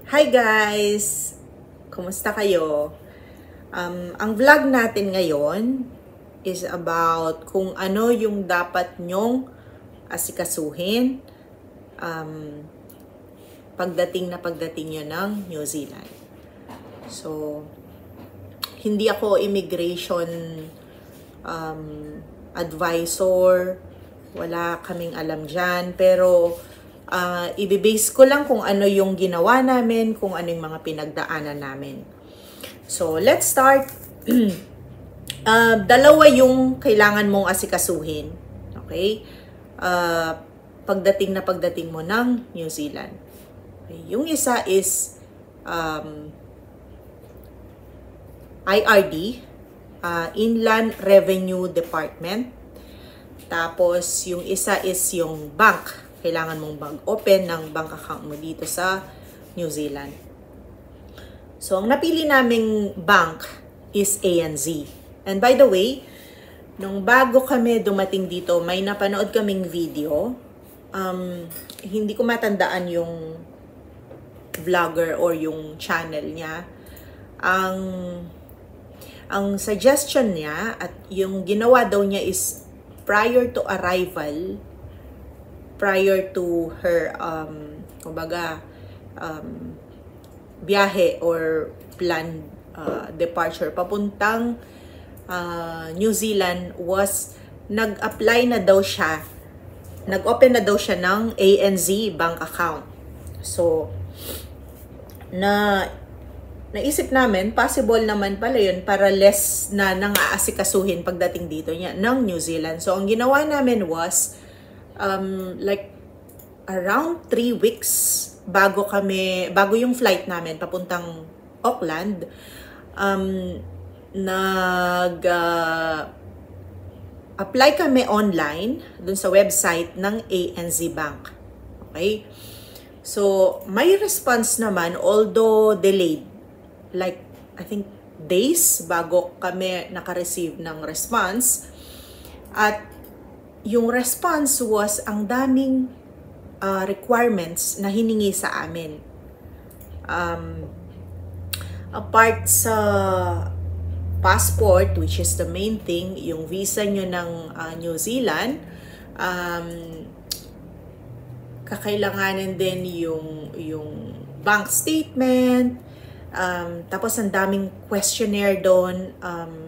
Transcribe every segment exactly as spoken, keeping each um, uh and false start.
Hi guys! Kumusta kayo? Um, ang vlog natin ngayon is about kung ano yung dapat nyong asikasuhin um, pagdating na pagdating nyo ng New Zealand. So, hindi ako immigration um, advisor, wala kaming alam dyan, pero Uh, ibibase ko lang kung ano yung ginawa namin, kung ano yung mga pinagdaanan namin. So, let's start. uh, dalawa yung kailangan mong asikasuhin. Okay? Uh, pagdating na pagdating mo ng New Zealand. Okay? Yung isa is um, I R D, uh, Inland Revenue Department. Tapos, yung isa is yung bank. Kailangan mong mag-open ng bank account mo dito sa New Zealand. So, ang napili naming bank is A N Z. And by the way, nung bago kami dumating dito, may napanood kaming video. Um, hindi ko matandaan yung vlogger or yung channel niya. Ang, ang suggestion niya at yung ginawa daw niya is prior to arrival, prior to her, um, kumbaga, um, biyahe or planned uh, departure papuntang uh, New Zealand was, nag-apply na daw siya, nag-open na daw siya ng A N Z bank account. So, na, naisip namin, possible naman pala yun para less na nang-aasikasuhin pagdating dito niya ng New Zealand. So, ang ginawa namin was, Um, like around three weeks bago kami, bago yung flight namin papuntang Auckland, um, nag uh, apply kami online dun sa website ng A N Z Bank. Okay? So, may response naman, although delayed. Like, I think days bago kami naka-receive ng response. At yung response was ang daming uh, requirements na hiningi sa amin. Um, apart sa passport, which is the main thing, yung visa nyo ng uh, New Zealand, um, kakailanganin din yung, yung bank statement, um, tapos ang daming questionnaire doon. Um,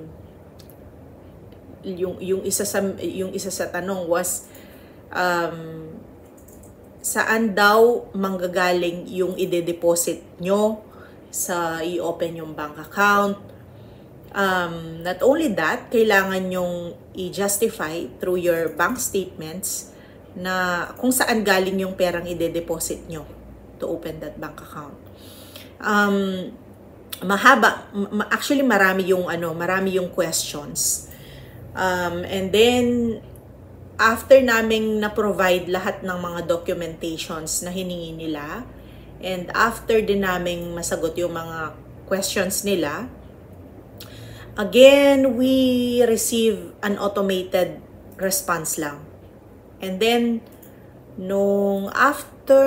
yung yung isa sa yung isa sa tanong was um, saan daw manggagaling yung ide-deposit nyo sa i-open yung bank account. Um, not only that, kailangan yung i-justify through your bank statements na kung saan galing yung perang ide-deposit nyo to open that bank account. Um, mahaba, actually marami yung ano, marami yung questions. Um, and then, after naming na-provide lahat ng mga documentations na hiningi nila, and after din naming masagot yung mga questions nila, again, we receive an automated response lang. And then, nung after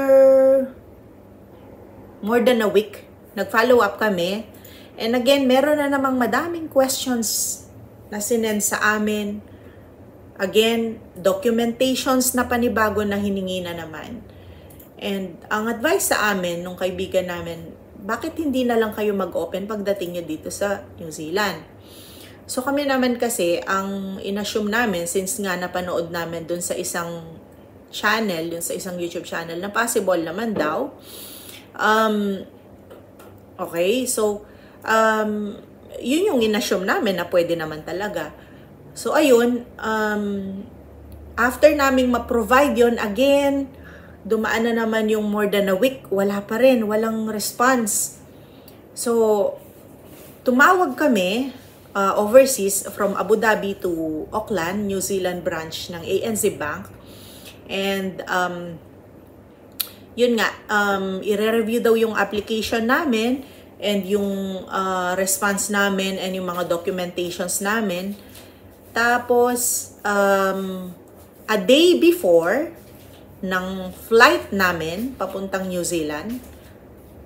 more than a week, nag-follow up kami, and again, meron na namang madaming questions na sinend sa amin. Again, documentations na panibago na hiningi na naman. And ang advice sa amin, nung kaibigan namin, bakit hindi na lang kayo mag-open pagdating nyo dito sa New Zealand? So kami naman kasi, ang inassume namin, since nga napanood namin dun sa isang channel, dun sa isang YouTube channel, na possible naman daw. Um, okay, so, um, yun yung inassume namin na pwede naman talaga. So, ayun, um, after naming ma-provide yun, again, dumaan na naman yung more than a week, wala pa rin, walang response. So, tumawag kami uh, overseas from Abu Dhabi to Auckland, New Zealand branch ng A N Z Bank. And, um, yun nga, um, i-review daw yung application namin, and yung uh, response namin and yung mga documentations namin. Tapos, um, a day before ng flight namin papuntang New Zealand,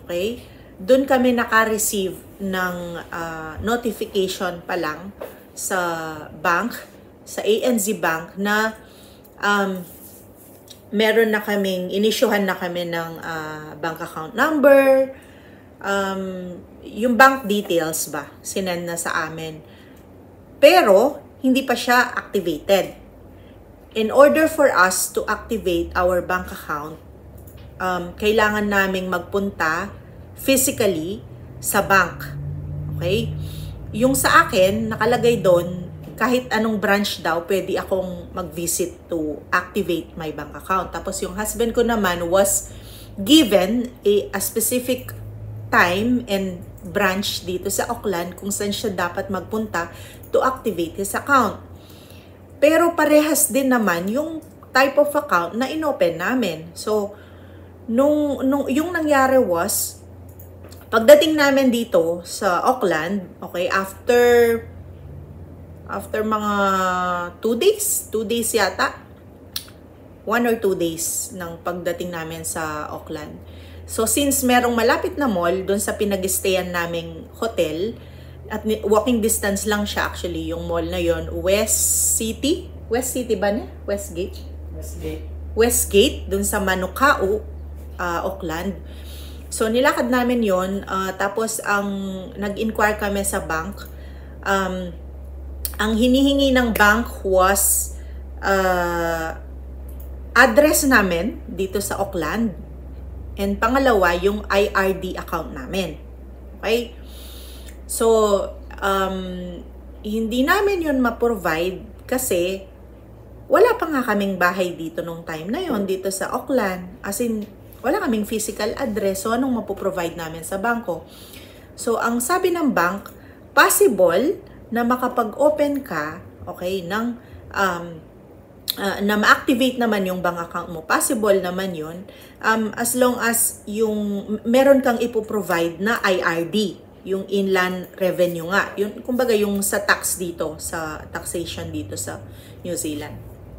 Okay? Doon kami naka-receive ng uh, notification pa lang sa bank, sa A N Z Bank, na um, meron na kaming, inisyuhan na kami ng uh, bank account number, um, yung bank details ba, sinend na sa amin. Pero, hindi pa siya activated. In order for us to activate our bank account, um, kailangan naming magpunta physically sa bank. Okay? Yung sa akin, nakalagay doon, kahit anong branch daw, pwede akong mag-visit to activate my bank account. Tapos yung husband ko naman was given a, a specific time and branch dito sa Auckland kung saan siya dapat magpunta to activate his account. Pero parehas din naman yung type of account na inopen namin. So, nung, nung yung nangyari was, pagdating namin dito sa Auckland, okay, after after mga two days, two days yata, one or two days ng pagdating namin sa Auckland. So, since merong malapit na mall doon sa pinag-stayan naming hotel, at walking distance lang siya actually, yung mall na yon, West City? West City ba niya? Westgate? Westgate. Westgate, doon sa Manukau, uh, Auckland. So, nilakad namin yon, uh, tapos ang nag-inquire kami sa bank. Um, ang hinihingi ng bank was uh, address namin dito sa Auckland. And pangalawa, yung I R D account namin. Okay? So, um, hindi namin yun ma-provide kasi wala pa nga kaming bahay dito nung time na yon dito sa Auckland. As in, wala kaming physical address. So, anong mapoprovide namin sa bangko? So, ang sabi ng bank, possible na makapag-open ka, okay, ng, um, uh, na ma-activate naman yung bank account mo. Possible naman yun, um, as long as yung, meron kang ipoprovide na I R D, yung inland revenue nga. Yun, kumbaga, yung sa tax dito, sa taxation dito sa New Zealand.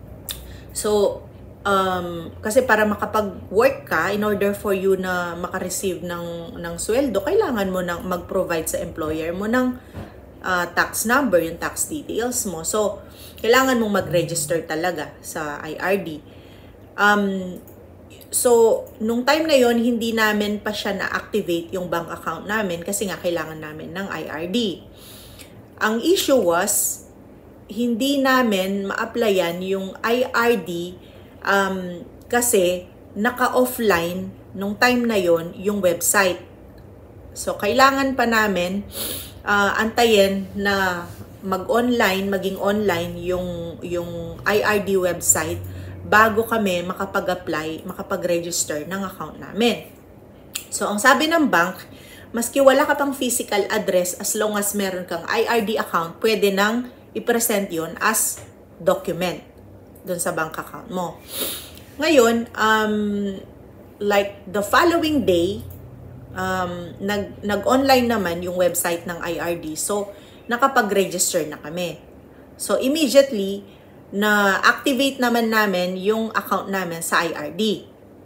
So, Um, kasi para makapag-work ka, in order for you na makareceive ng, ng sweldo, kailangan mo nang mag-provide sa employer mo ng uh, tax number, yung tax details mo. So, kailangan mong mag-register talaga sa I R D. Um, so, nung time na yon hindi namin pa siya na-activate yung bank account namin kasi nga kailangan namin ng I R D. Ang issue was, hindi namin ma-applyan yung I R D Um, kasi naka-offline nung time na yon yung website. So, kailangan pa namin uh, antayin na mag-online, maging online yung, yung I R D website bago kami makapag-apply, makapag-register ng account namin. So, ang sabi ng bank, maski wala ka pang physical address, as long as meron kang I R D account, pwede nang i-present yon as document doon sa bank account mo. Ngayon, um, like the following day, um, nag, nag-online naman yung website ng I R D. So, nakapag-register na kami. So, immediately, na-activate naman namin yung account namin sa I R D.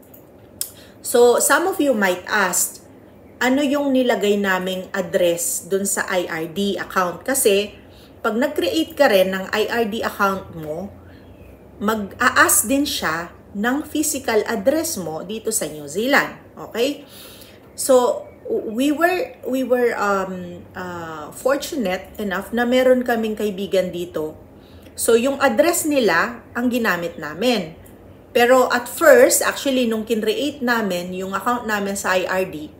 So, some of you might ask, ano yung nilagay naming address doon sa I R D account? Kasi, pag nag-create ka rin ng I R D account mo, mag-a-ask din siya ng physical address mo dito sa New Zealand. Okay? So, we were we were um, uh, fortunate enough na meron kaming kaibigan dito. So, yung address nila ang ginamit namin. Pero at first, actually, nung kinreate namin yung account namin sa I R D,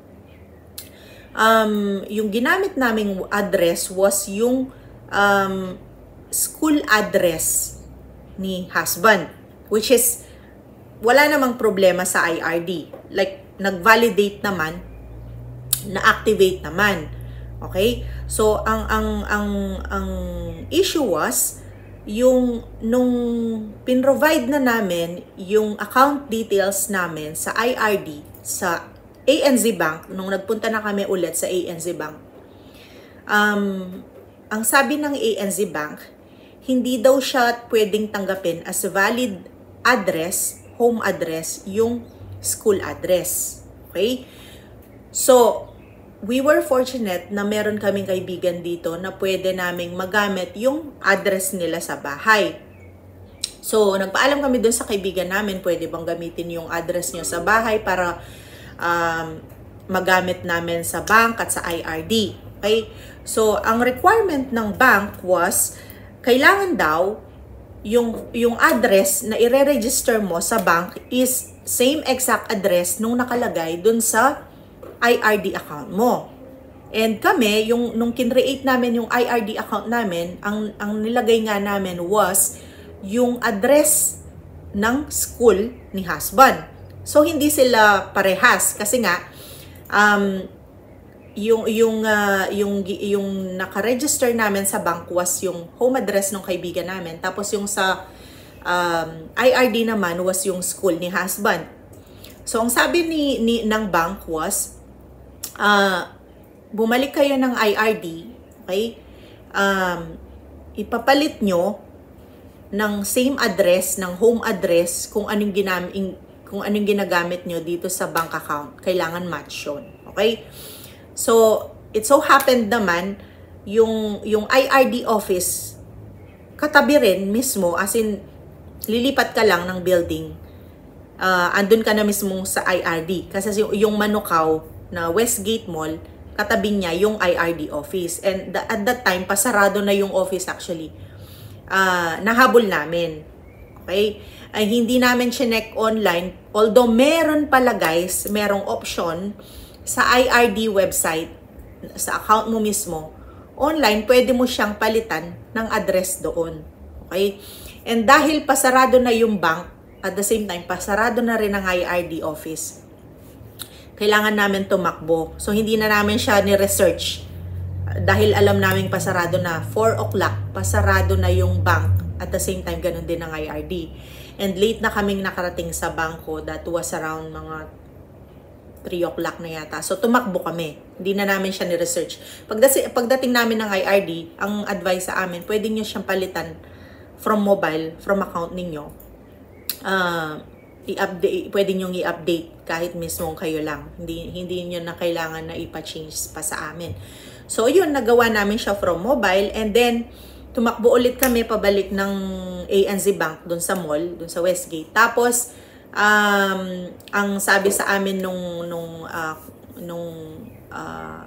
um, yung ginamit naming address was yung um, school address ni husband, which is wala namang problema sa I R D. Like, nag-validate naman, na-activate naman. Okay? So, ang, ang, ang, ang issue was, yung, nung pinrovide na namin yung account details namin sa I R D, sa A N Z Bank, nung nagpunta na kami ulit sa A N Z Bank, um, ang sabi ng A N Z Bank, hindi daw siya pwedeng tanggapin as valid address, home address, yung school address. Okay? So, we were fortunate na meron kaming kaibigan dito na pwede naming magamit yung address nila sa bahay. So, nagpaalam kami dun sa kaibigan namin, pwede bang gamitin yung address nyo sa bahay para um, magamit namin sa bank at sa I R D. Okay? So, ang requirement ng bank was, kailangan daw yung, yung address na ire-register mo sa bank is same exact address nung nakalagay dun sa I R D account mo. And kami, yung, nung kinreate namin yung I R D account namin, ang, ang nilagay nga namin was yung address ng school ni husband. So, hindi sila parehas. Kasi nga, um, yung, yung, uh, yung, yung nakaregister namin sa bank was yung home address ng kaibigan namin. Tapos yung sa um, I R D naman was yung school ni husband. So, ang sabi ni, ni, ng bank was, Uh, bumalik kayo ng I R D, okay? Um, ipapalit nyo ng same address, ng home address, kung anong, ginam kung anong ginagamit nyo dito sa bank account. Kailangan match yun, okay? So, it so happened naman, yung, yung I R D office, katabi rin mismo, as in, lilipat ka lang ng building, uh, andun ka na mismo sa I R D. Kasi yung, yung Manukaw, na Westgate Mall, katabi niya yung I R D office. And the, at that time, pasarado na yung office actually. Uh, nahabol namin. Okay? Ay, hindi namin chinek online. Although meron pala guys, merong option sa I R D website, sa account mo mismo, online, pwede mo siyang palitan ng address doon. Okay? And dahil pasarado na yung bank, at the same time, pasarado na rin ang I R D office, kailangan namin tumakbo. So, hindi na namin siya ni-research. Dahil alam namin pasarado na, four o'clock, pasarado na yung bank. At the same time, ganun din ang I R D. And late na kaming nakarating sa bangko. That was around mga three o'clock na yata. So, tumakbo kami. Hindi na namin siya ni-research. Pagdating, pagdating namin ng I R D, ang advice sa amin, pwede nyo siyang palitan from mobile, from account ninyo. Ah... Uh, i-update, pwede nyong i-update kahit mismo kayo lang. Hindi, hindi nyo na kailangan na ipa-change pa sa amin. So, yun, nagawa namin siya from mobile. And then, tumakbo ulit kami pabalik ng A N Z Bank dun sa mall, dun sa Westgate. Tapos, um, ang sabi sa amin nung, nung, uh, nung uh,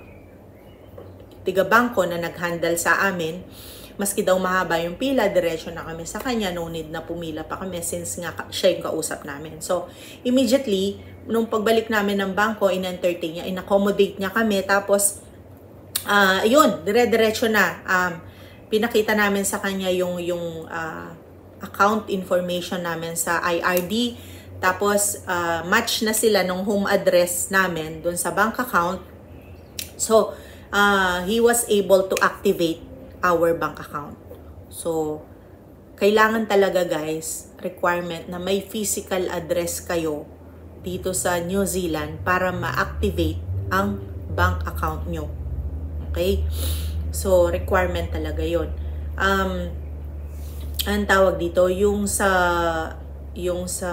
tiga-bangko na nag-handle sa amin, maski daw mahaba yung pila, diretso na kami sa kanya, no need na pumila pa kami since nga siya yung kausap namin. So, immediately, nung pagbalik namin ng bangko, in-entertain niya, in-accommodate niya kami, tapos, uh, yun, dire-diretso na. Um, pinakita namin sa kanya yung, yung uh, account information namin sa I R D, tapos, uh, match na sila ng home address namin dun sa bank account. So, uh, he was able to activate our bank account. So, kailangan talaga guys, requirement na may physical address kayo dito sa New Zealand para ma-activate ang bank account nyo. Okay? So, requirement talaga yon. Um, ang tawag dito, yung sa, yung sa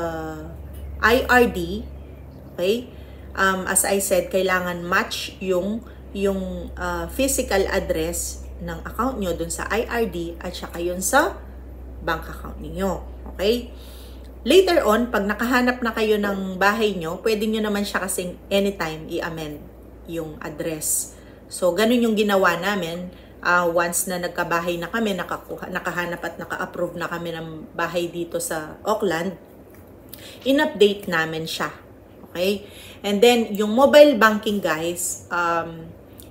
I R D, okay? Um, as I said, kailangan match yung, yung uh, physical address ng account nyo dun sa I R D at saka yun sa bank account niyo. Okay? Later on, pag nakahanap na kayo ng bahay nyo, pwede nyo naman siya kasing anytime i-amend yung address. So, ganun yung ginawa namin. Uh, once na nagkabahay na kami, nakakuha, nakahanap at naka-approve na kami ng bahay dito sa Auckland, in-update namin siya. Okay? And then, yung mobile banking guys, um,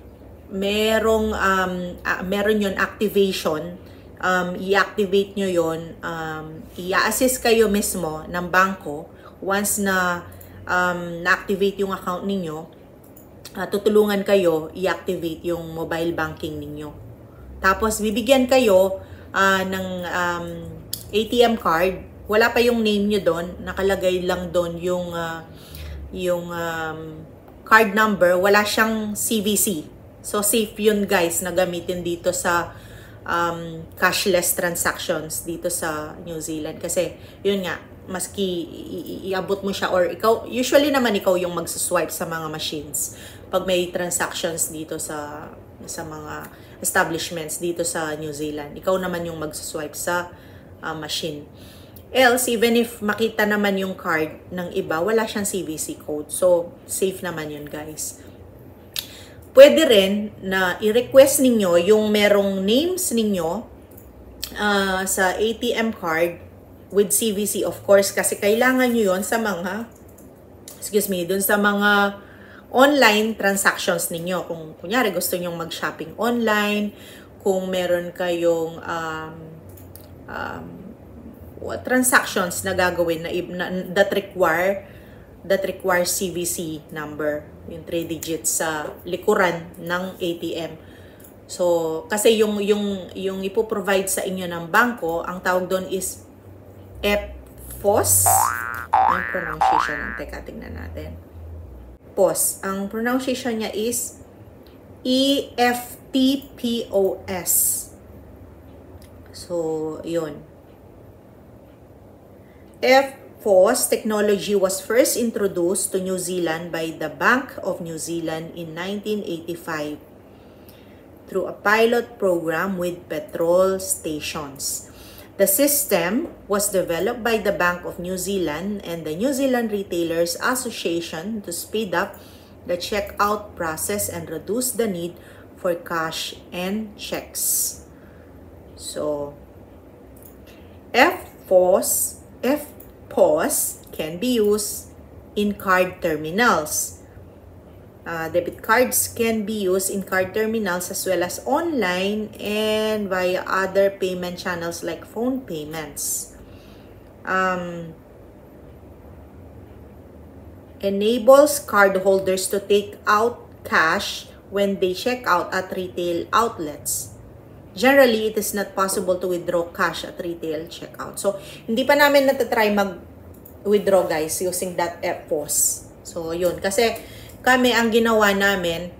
merong um, uh, meron yon activation, um, i-activate nyo yon, um, i-assist kayo mismo ng bangko once na um, na-activate yung account ninyo, uh, tutulungan kayo i-activate yung mobile banking ninyo. Tapos bibigyan kayo uh, ng um, A T M card, wala pa yung name nyo doon, nakalagay lang doon yung uh, yung um, card number, wala siyang C V C. So, safe yun guys na gamitin dito sa um, cashless transactions dito sa New Zealand. Kasi, yun nga, maski iabot mo siya or ikaw, usually naman ikaw yung magsaswipe sa mga machines pag may transactions dito sa sa mga establishments dito sa New Zealand. Ikaw naman yung magsaswipe sa uh, machine. Else, even if makita naman yung card ng iba, wala siyang C V C code. So, safe naman yun, guys. Pwede rin na i-request ninyo yung merong names ninyo uh, sa A T M card with C V C, of course, kasi kailangan nyo yun sa mga, excuse me, dun sa mga online transactions ninyo. Kung kunyari gusto nyo mag-shopping online, kung meron kayong um, um, transactions na gagawin na, na that require that require C V C number, yung three digits sa likuran ng A T M. So, kasi yung yung yung ipo-provide sa inyo ng bangko, ang tawag doon is F P O S. Ang pronunciation, teka, tingnan natin. P O S. Ang pronunciation niya is E F T P O S. So, yun. F P O S technology was first introduced to New Zealand by the Bank of New Zealand in nineteen eighty-five through a pilot program with petrol stations. The system was developed by the Bank of New Zealand and the New Zealand Retailers Association to speed up the checkout process and reduce the need for cash and checks. So, F P O S F P O S can be used in card terminals. Uh, debit cards can be used in card terminals as well as online and via other payment channels like phone payments. Um, enables cardholders to take out cash when they check out at retail outlets. Generally, it is not possible to withdraw cash at retail checkout. So, hindi pa namin natatry mag-withdraw, guys, using that F P O S. So, yun. Kasi, kami, ang ginawa namin,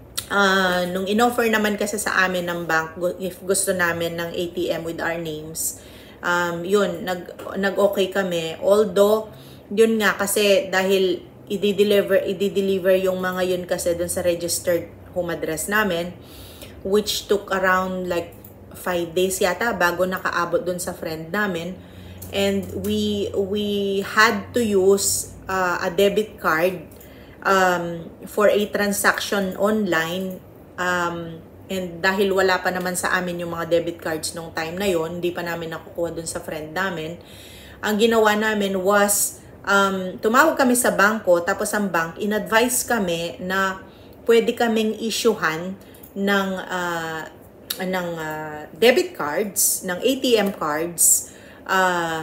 uh, nung in-offer naman kasi sa amin ng bank, if gusto namin ng A T M with our names, um, yun, nag, nag-okay kami. Although, yun nga, kasi dahil i-deliver, i-deliver yung mga yun kasi dun sa registered home address namin, which took around like five days yata bago nakaabot dun sa friend namin. And we we had to use uh, a debit card um, for a transaction online. Um, and dahil wala pa naman sa amin yung mga debit cards nung time na yon, hindi pa namin nakukuha dun sa friend namin. Ang ginawa namin was um, tumawag kami sa bangko, tapos ang bank in-advise kami na pwede kaming issuehan ng uh, ng uh, debit cards, ng A T M cards, uh,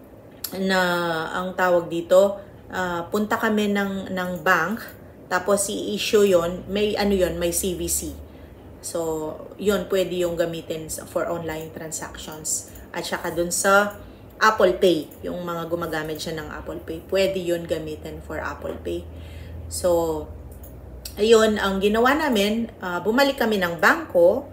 na ang tawag dito, uh, punta kami ng ng bank, tapos i-issue yon, may ano yon, may C V C. So, yon pwede yung gamitin for online transactions. At saka dun sa Apple Pay, yung mga gumagamit siya ng Apple Pay, pwede yon gamitin for Apple Pay. So, ayun, ang ginawa namin, uh, bumalik kami ng bangko,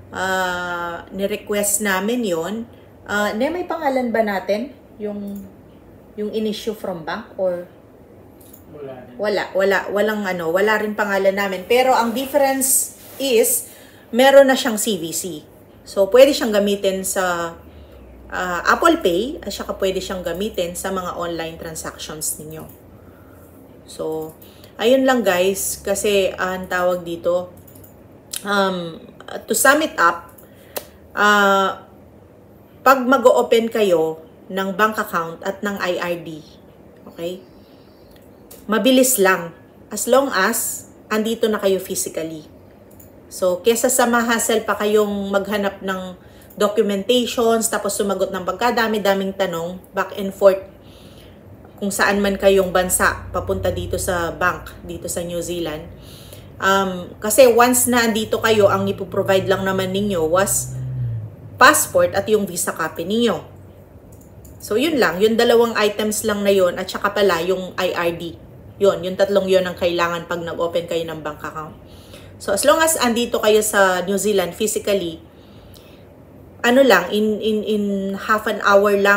uh, ni-request namin yon. Uh, ne, may pangalan ba natin? Yung, yung in-issue from bank or? Wala. Wala, wala, walang ano, wala rin pangalan namin. Pero ang difference is, meron na siyang C V C. So, pwede siyang gamitin sa uh, Apple Pay, at saka pwede siyang gamitin sa mga online transactions ninyo. So, ayun lang guys, kasi uh, ang tawag dito, um, to sum it up, uh, pag mag-open kayo ng bank account at ng I R D, okay, mabilis lang, as long as andito na kayo physically. So, kesa sa mahassle pa kayong maghanap ng documentations, tapos sumagot ng pagkadami-daming tanong, back and forth, kung saan man kayong bansa, papunta dito sa bank, dito sa New Zealand. Um, kasi once na andito kayo, ang ipoprovide lang naman ninyo was passport at yung visa copy ninyo. So, yun lang. Yung dalawang items lang na yun, at saka pala yung I R D. Yun, yung tatlong yun ang kailangan pag nag-open kayo ng bank account. So, as long as andito kayo sa New Zealand physically, ano lang, in, in, in half an hour lang,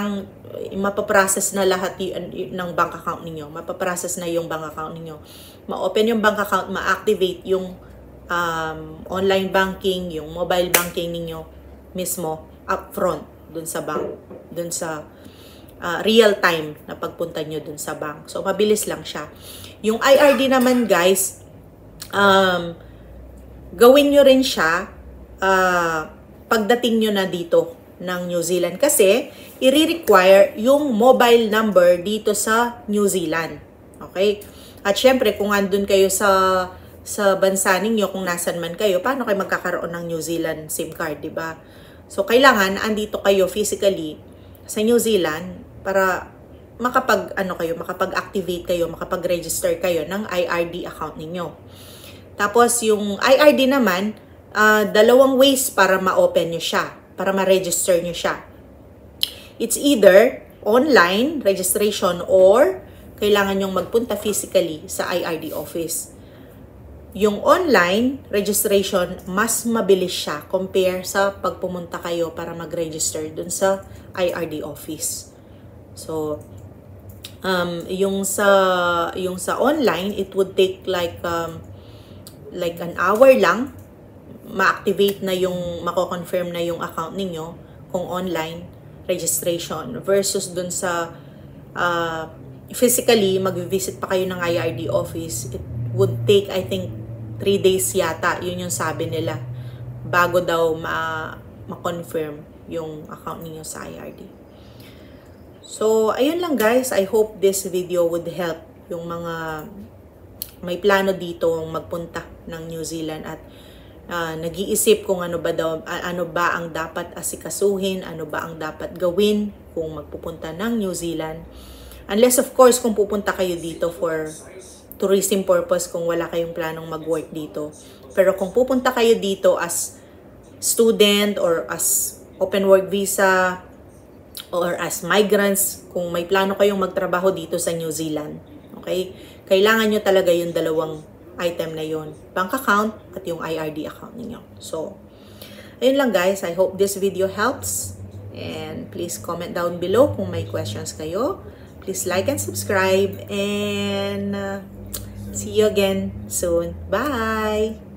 mapaprocess na lahat y- ng bank account ninyo. Mapaprocess na yung bank account ninyo. Ma-open yung bank account, ma-activate yung um, online banking, yung mobile banking ninyo mismo upfront dun sa bank, dun sa uh, real time na pagpunta nyo dun sa bank. So, mabilis lang siya. Yung I R D naman, guys, um, gawin nyo rin siya uh, pagdating nyo na dito ng New Zealand kasi i-require yung mobile number dito sa New Zealand. Okay? At syempre, kung andun kayo sa sa bansa ninyo, kung nasan man kayo, paano kayo magkakaroon ng New Zealand SIM card, di ba? So, kailangan andito kayo physically sa New Zealand para makapag, ano kayo, makapag-activate kayo, makapag-register kayo ng I R D account ninyo. Tapos, yung I R D naman, uh, dalawang ways para ma-open nyo siya, para ma-register nyo siya. It's either online registration or kailangan nyong magpunta physically sa I R D office. Yung online registration, mas mabilis siya compare sa pagpumunta kayo para mag-register dun sa I R D office. So, um, yung sa yung sa online, it would take like um, like an hour lang ma-activate na yung, mako-confirm na yung account ninyo kung online registration versus dun sa uh, physically mag-visit pa kayo ng I R D office. It would take, I think, three days yata, yun yung sabi nila, bago daw ma- ma-confirm yung account niyo sa I R D. So, ayun lang guys. I hope this video would help yung mga may plano dito magpunta ng New Zealand at uh, nag-iisip kung ano ba daw, uh, ano ba ang dapat asikasuhin, ano ba ang dapat gawin kung magpupunta ng New Zealand. Unless of course kung pupunta kayo dito for tourism purpose, kung wala kayong planong mag-work dito. Pero kung pupunta kayo dito as student or as open work visa or as migrants, kung may plano kayong magtrabaho dito sa New Zealand, okay? Kailangan nyo talaga yung dalawang item na yon, bank account at yung I R D account niyo. So, ayun lang guys. I hope this video helps. And please comment down below kung may questions kayo. Please like and subscribe. And uh, see you again soon. Bye!